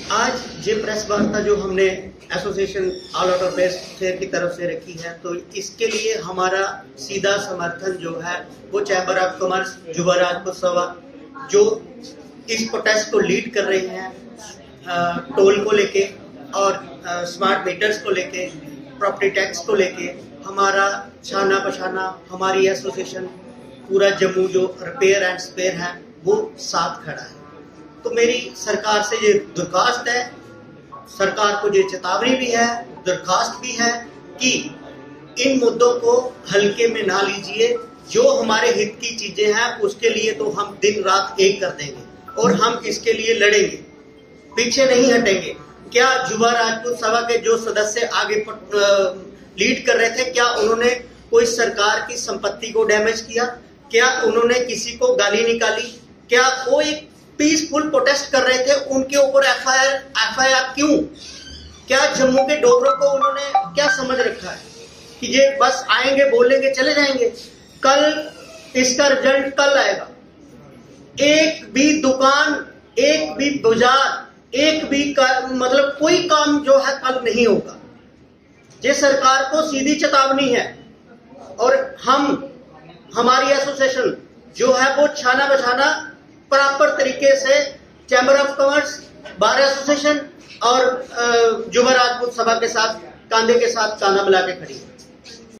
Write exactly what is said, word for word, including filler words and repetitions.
आज ये प्रेस वार्ता जो हमने एसोसिएशन ऑल आउट फेयर की तरफ से रखी है, तो इसके लिए हमारा सीधा समर्थन जो है वो चैम्बर ऑफ कॉमर्स युवा राजपूत सभा जो इस प्रोटेस्ट को लीड कर रहे हैं, टोल को लेके और स्मार्ट मीटर्स को लेके, प्रॉपर्टी टैक्स को लेके हमारा छाना पछाना, हमारी एसोसिएशन पूरा जम्मू जो रिपेयर एंड स्पेयर है वो साथ खड़ा है। तो मेरी सरकार से ये दरखास्त है, सरकार को ये चेतावनी भी है, दरखास्त भी है कि इन मुद्दों को हल्के में ना लीजिए। जो हमारे हित की चीजें हैं उसके लिए तो हम दिन रात एक कर देंगे और हम इसके लिए लड़ेंगे, पीछे नहीं हटेंगे। क्या युवा राजपूत सभा के जो सदस्य आगे लीड कर रहे थे, क्या उन्होंने कोई सरकार की संपत्ति को डैमेज किया? क्या उन्होंने किसी को गाली निकाली? क्या कोई पीसफुल प्रोटेस्ट कर रहे थे उनके ऊपर F I R F I R क्यों? क्या जम्मू के डोगरों को उन्होंने क्या समझ रखा है कि ये बस आएंगे, बोलेंगे, चले जाएंगे? कल इसका रिजल्ट कल आएगा। एक भी दुकान, एक भी बाजार, एक भी कर, मतलब कोई काम जो है कल नहीं होगा। ये सरकार को सीधी चेतावनी है और हम हमारी एसोसिएशन जो है वो छाना बछाना प्रॉपर तरीके से chamber of commerce, bar association और युवा राजपूत सभा के साथ कांधे के साथ कांधा मिला के खड़ी है।